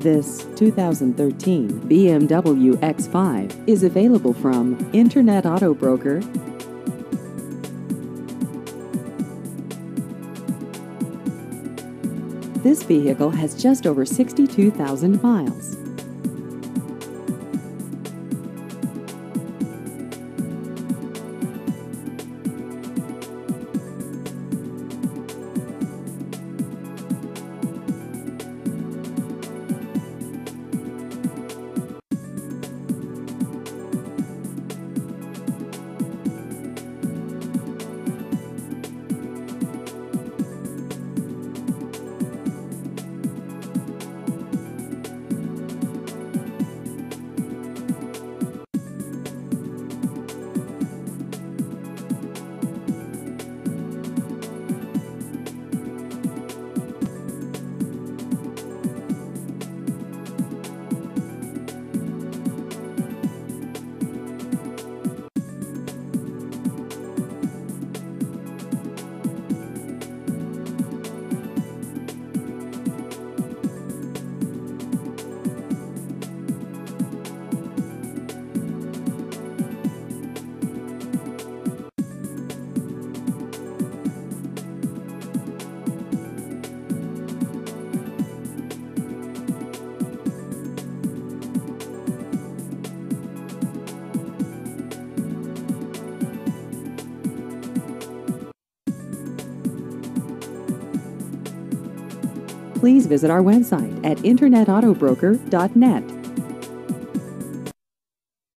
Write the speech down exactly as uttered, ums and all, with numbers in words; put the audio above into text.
This two thousand thirteen B M W X five is available from Internet Auto Broker. This vehicle has just over sixty-two thousand miles. Please visit our website at internet auto broker dot net.